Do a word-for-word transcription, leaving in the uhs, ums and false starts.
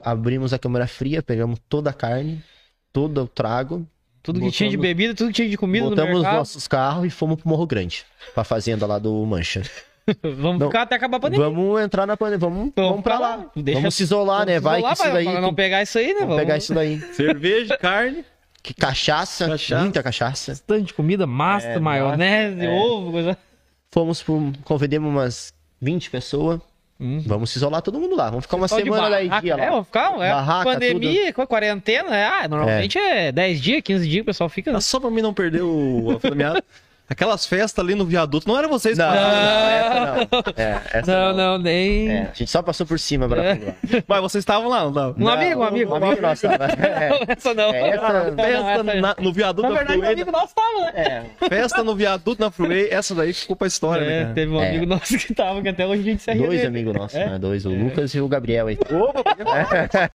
abrimos a câmara fria, pegamos toda a carne, todo o trago. Tudo que tinha de bebida, tudo que tinha de comida no Botamos mercado. nossos carros e fomos pro Morro Grande, pra fazenda lá do Mancha. Vamos Não, ficar até acabar a pandemia. Vamos entrar na pandemia, vamos, Vamos vamos pra pra lá. lá. Deixa- Vamos se isolar, Vamos né? Vai isolar que isso pra- daí... pra não tem- pegar isso aí, né? Vamos pegar isso daí. Cerveja, carne. Que cachaça, Cachaça. muita cachaça. Bastante comida, massa, É, maionese, é. ovo, coisa... Fomos pro... Convidemos umas vinte pessoas. Hum. Vamos se isolar todo mundo lá. Vamos ficar uma Só de semana, dez barraca. dias lá. É, vamos ficar, é, Barraca, pandemia, com a quarentena, é, ah, normalmente é. dez dias, quinze dias que o pessoal fica... Ah, só pra mim não perder o... a flameada. Aquelas festas ali no viaduto, não era vocês? Não, que- não, essa não. É, essa Não, não. não, nem... É, a gente só passou por cima pra É. lá. Mas vocês estavam lá, não estavam? Um amigo, um amigo. Um amigo nosso. tava- É, Essa não. É, essa- Não, não, Festa essa- na- no viaduto Na da verdade, um Freeway. amigo nosso tava, né? é. Festa no viaduto na Freeway, essa daí ficou pra história, É, né, cara? teve um É. amigo nosso que tava, que até hoje a gente se Dois arrepende. amigos nossos, É. né? Dois, o Lucas e o Gabriel aí. Opa,